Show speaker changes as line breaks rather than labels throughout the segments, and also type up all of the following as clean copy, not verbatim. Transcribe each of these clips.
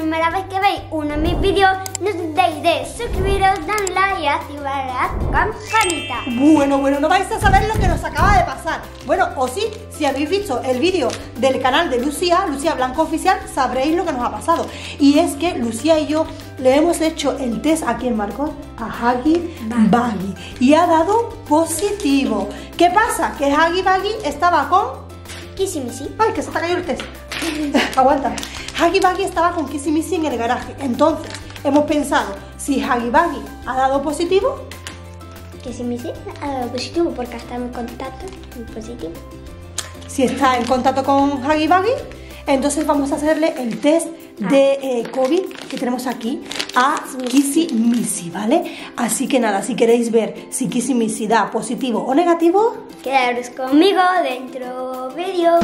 primera vez que veis uno de mis vídeos, no olvidéis de suscribiros, darle like y activar la campanita.
Bueno, no vais a saber lo que nos acaba de pasar. Bueno, o sí, si habéis visto el vídeo del canal de Lucía Blanco Oficial, sabréis lo que nos ha pasado. Y es que Lucía y yo le hemos hecho el test a quién, Marcos, a Huggy Wuggy, y ha dado positivo. ¿Qué pasa? Que Huggy Wuggy estaba con
Kissy Missy.
Ay, que se te ha caído el test. Aguanta. Huggy Wuggy estaba con Kissy Missy en el garaje. Entonces, hemos pensado, si Huggy Wuggy ha dado positivo,
Kissy Missy ha dado positivo porque está en contacto positivo.
Si está en contacto con Huggy Wuggy, entonces vamos a hacerle el test de COVID que tenemos aquí a Kissy Missy, ¿vale? Así que nada, si queréis ver si Kissy Missy da positivo o negativo,
quedaros conmigo dentro vídeo.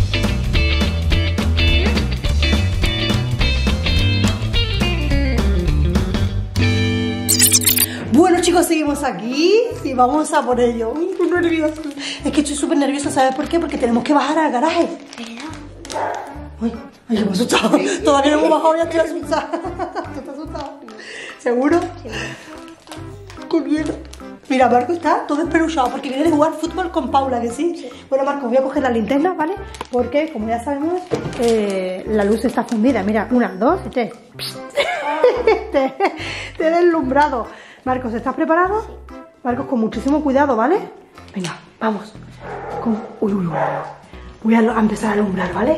Bueno, chicos, seguimos aquí y vamos a por ello. Uy, qué nervioso. Es que estoy súper nerviosa, ¿sabes por qué? Porque tenemos que bajar al garaje. Ay, me he asustado. Todavía no hemos bajado, ya estoy asustada. ¿Tú estás asustado? ¿Seguro? Sí. Con miedo. Mira, Marco está todo espeluchado porque viene de jugar fútbol con Paula, ¿que sí? Sí. Bueno, Marco, voy a coger la linterna, ¿vale? Porque, como ya sabemos, la luz está fundida. Mira, 1, 2 y 3. Te he deslumbrado. Marcos, ¿estás preparado? Sí. Marcos, con muchísimo cuidado, ¿vale? Venga, vamos. Uy. Voy a empezar a alumbrar, ¿vale?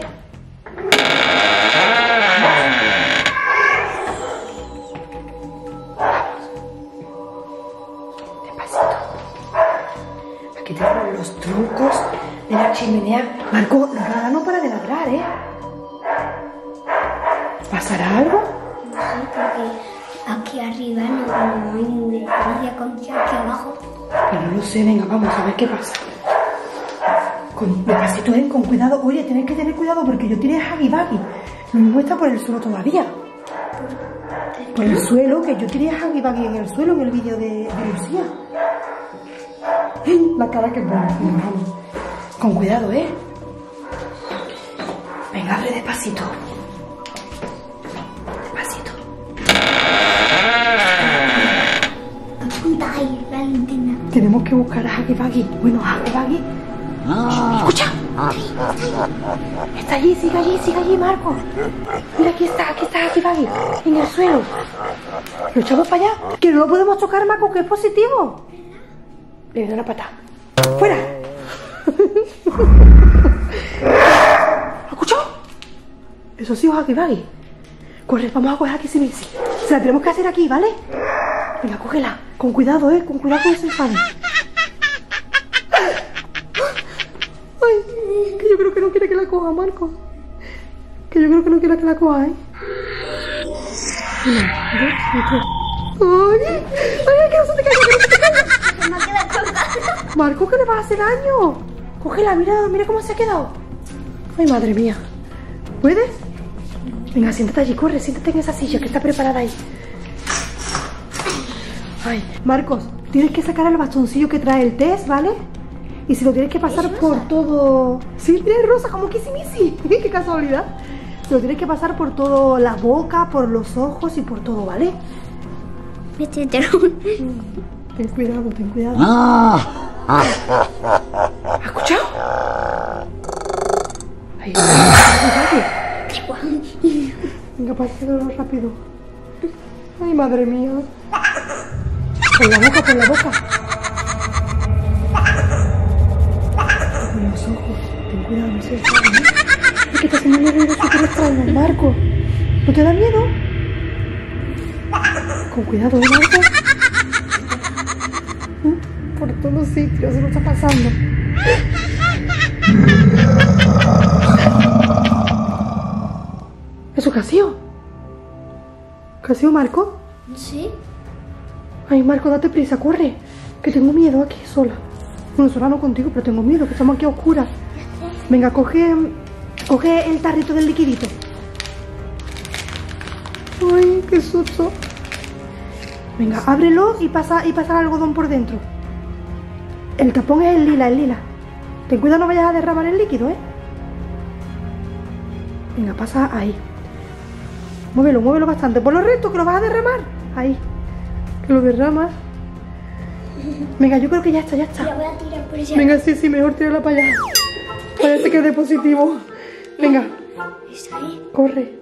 Despacito. Aquí tenemos los troncos de la chimenea. Marco, la rana no para de ladrar, ¿eh? ¿Pasará algo?
No sé, porque aquí arriba no hay diferencia con aquí abajo.
Pero no lo sé, venga, vamos a ver qué pasa. Despacito, con cuidado. Oye, tenéis que tener cuidado porque yo tiré Huggy Wuggy. Lo mismo está por el suelo todavía. Por el suelo, que yo tiré Huggy Wuggy en el suelo en el vídeo de Lucía. La cara que pone. Vamos. Con cuidado, ¿eh? Venga, abre despacito. Despacito.
Apunta ahí la linterna.
Tenemos que buscar a Huggy Wuggy. Bueno, Huggy Wuggy. ¡Escucha! Está allí, sigue allí, Marco. Mira, aquí está Huggy Wuggy, en el suelo. ¿Lo echamos para allá? Que no lo podemos tocar, Marco, que es positivo. Le doy una patada. ¡Fuera! ¿Lo escuchó? Eso sí, Huggy Wuggy. Corre, vamos a coger a Kissy Missy. Se la tenemos que hacer aquí, ¿vale? Venga, cógela. Con cuidado, con cuidado con ese enfado. Ay, que yo creo que no quiere que la coja, Marco. Que yo creo que no quiere que la coja, 1, 2 y 3. Ay, que no se te caiga,
No queda colgada.
Marco, que le va a hacer daño. Cógela, mira cómo se ha quedado. Ay, madre mía. ¿Puedes? Venga, siéntate allí, corre, siéntate en esa silla que está preparada ahí. Ay, Marcos, tienes que sacar el bastoncillo que trae el test, ¿vale? Y si lo tienes que pasar por todo... Sí, mira, es rosa, como Kissy Missy. Qué casualidad. Lo tienes que pasar por todo la boca, por los ojos y por todo, ¿vale?
Ten
cuidado, ten cuidado. ¿Has escuchado? Ahí está. Venga, pásalo rápido. Ay, madre mía. Por la boca, por la boca. Por los ojos. Ten cuidado, no se deshaga, ¿eh? Es que te hacen un ruido súper extraño, Marco. ¿No te da miedo? Con cuidado, Marco. Por todos sitios se lo está pasando. ¿Eso qué ha sido? ¿Qué ha sido, Marco?
Sí.
Ay, Marco, date prisa, corre. Que tengo miedo aquí sola. Bueno, sola no contigo, pero tengo miedo, que estamos aquí a oscuras. Venga, coge el tarrito del liquidito. Ay, qué susto. Venga, ábrelo y pasa el algodón por dentro. El tapón es el lila. Ten cuidado, no vayas a derramar el líquido, ¿eh? Venga, pasa ahí. Muévelo, muévelo bastante. Ponlo recto, que lo vas a derramar. Ahí. Que lo derramas. Venga, yo creo que ya está, ya está.
La voy a tirar por ese.
Venga, sí, mejor tirarla para allá. Parece que es de positivo. Venga.
¿Está ahí?
Corre.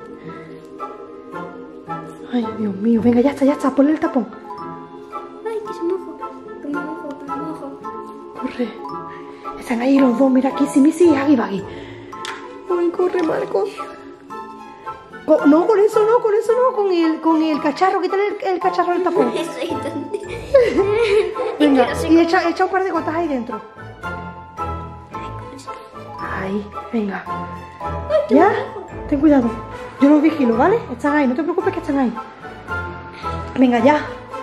Ay, Dios mío. Venga, ya está. Ponle el tapón.
Ay, que se mojo. Que me mojo.
Corre. Están ahí los dos. Mira, Kissy Missy y Huggy Buggy. Ay, corre, Marcos. No, con eso no. Con el cacharro. Quítale el cacharro del tapón.
Soy tonta.
Venga,
no sé
y
cómo.
echa un par de gotas ahí dentro. Ahí, venga. ¿Ya? Ten cuidado. Yo los vigilo, ¿vale? Están ahí, no te preocupes que están ahí. Venga, ya.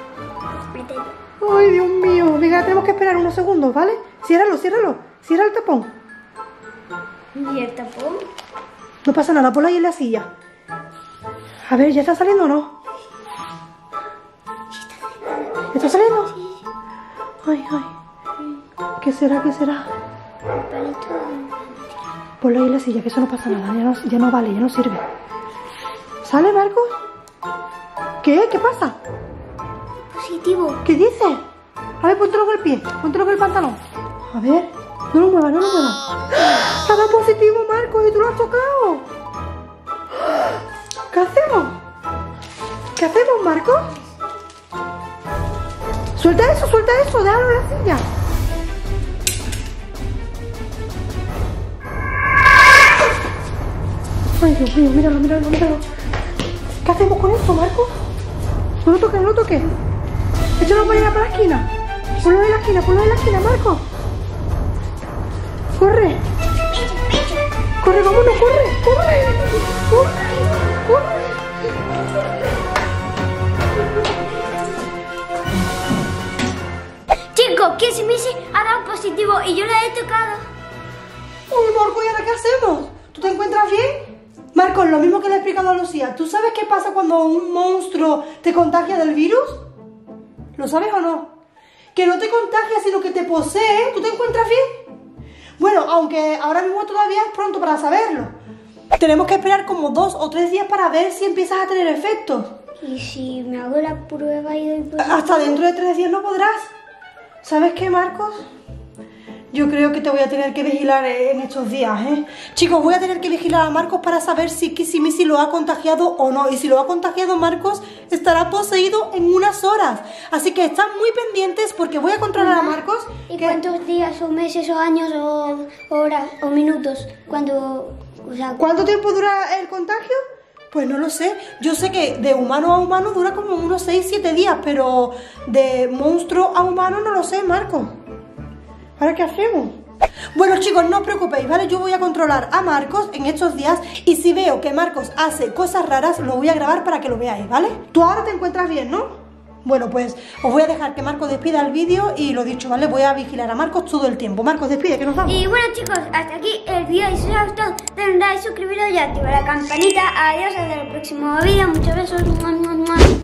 Ay, Dios mío. Venga, tenemos que esperar unos segundos, ¿vale? Ciérralo. Cierra el tapón.
¿Y el tapón?
No pasa nada, ponlo ahí en la silla. A ver, ¿ya está saliendo o no? ¿Está saliendo? Ay. ¿Qué será? Ponlo ahí en la silla, que eso no pasa nada. Ya no vale, ya no sirve. ¿Sale, Marcos? ¿Qué? ¿Qué pasa?
Positivo.
¿Qué dices? A ver, póntelo con el pie, póntelo con el pantalón. A ver, no lo muevas. ¡Ah! ¡Ha dado positivo, Marcos! ¿Y tú lo has tocado? ¿Qué hacemos? ¿Qué hacemos, Marcos? Suelta eso, déjalo en la silla. Ay, Dios mío, míralo. ¿Qué hacemos con esto, Marcos? No lo toques. Échalo para allá, para la esquina. Ponlo en la esquina, Marcos. Corre, vámonos, corre.
Chicos, Kissy Missy ha dado positivo y yo la he tocado.
Uy, Marcos, ¿y ahora qué hacemos? ¿Tú te encuentras bien? Marcos, lo mismo que le he explicado a Lucía. ¿Tú sabes qué pasa cuando un monstruo te contagia del virus? ¿Lo sabes o no? Que no te contagia, sino que te posee. ¿Tú te encuentras bien? Bueno, aunque ahora mismo todavía es pronto para saberlo. Tenemos que esperar como 2 o 3 días para ver si empiezas a tener efectos.
¿Y si me hago la prueba y doy positivo?
Hasta dentro de 3 días no podrás. ¿Sabes qué, Marcos? Yo creo que te voy a tener que vigilar en estos días, ¿eh? Chicos, voy a tener que vigilar a Marcos para saber si Kissy Missy lo ha contagiado o no. Y si lo ha contagiado Marcos, estará poseído en unas horas. Así que están muy pendientes porque voy a controlar a Marcos.
¿Y cuántos días o meses o años o horas o minutos?
¿Cuánto tiempo dura el contagio? Pues no lo sé. Yo sé que de humano a humano dura como unos 6-7 días, pero de monstruo a humano no lo sé, Marcos. ¿Ahora qué hacemos? Bueno, chicos, no os preocupéis, ¿vale? Yo voy a controlar a Marcos en estos días y si veo que Marcos hace cosas raras, lo voy a grabar para que lo veáis, ¿vale? Tú ahora te encuentras bien, ¿no? Bueno, pues os voy a dejar que Marcos despida el vídeo y lo dicho, ¿vale? Voy a vigilar a Marcos todo el tiempo. Marcos, despide, que nos vamos.
Y bueno, chicos, hasta aquí el vídeo. Y si os ha gustado, denle like, suscribiros y activar la campanita. Adiós, hasta el próximo vídeo. Muchos besos.